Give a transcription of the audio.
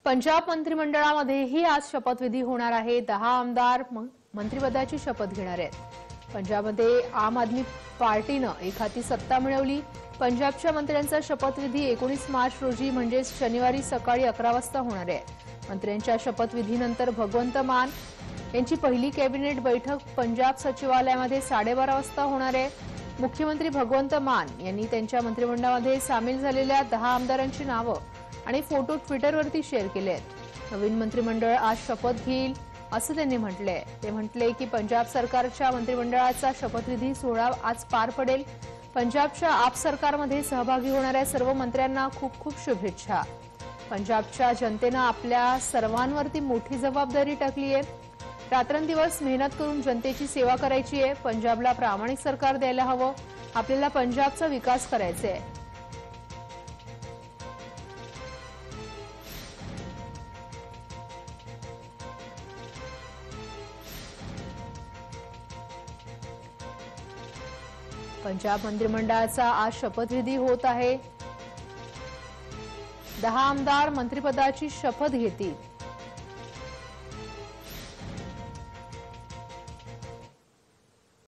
पंजाब मंत्रिमंडळामध्येही आज शपथविधी होणार आहे। 10 आमदार मंत्रिपदाची शपथ घेणार आहेत। पंजाबमध्ये आम आदमी पार्टीनं एकाती सत्ता मिळवली। पंजाबच्या मंत्र्यांचा शपथविधी 19 मार्च रोजी म्हणजे शनिवारी सकाळी 11 वाजता होणार आहे। मंत्र्यांच्या शपथविधीनंतर भगवंत मान यांची पहिली कॅबिनेट बैठक पंजाब सचिवालयामध्ये 12:30 वाजता होणार आहे। मुख्यमंत्री भगवंत मान यांनी त्यांच्या मंत्रिमंडळामध्ये सामील झालेल्या 10 आमदारांची नावं आणि फोटो ट्विटरवरती शेअर केले आहेत। नवीन मंत्रिमंडळ आज शपथ घेईल असं त्यांनी म्हटलंय। ते म्हटले की पंजाब सरकारच्या मंत्रिमंडळाचा शपथविधी सोहळा आज पार पडेल। पंजाबच्या आप सरकारमध्ये सहभागी होणाऱ्या सर्व मंत्र्यांना खूप खूप शुभेच्छा। पंजाबच्या जनतेनं आपल्या सर्वांवरती मोठी जबाबदारी टाकली आहे। रात्रंदिवस मेहनत करून जनतेची सेवा करायची आहे। पंजाबला प्रामाणिक सरकार द्यायला हवं। आपल्याला पंजाबचा विकास करायचा आहे। पंजाब मंत्रिमंडळाचा आज शपथविधी होत आहे। 10 आमदार मंत्रिपदाची शपथ घेतील।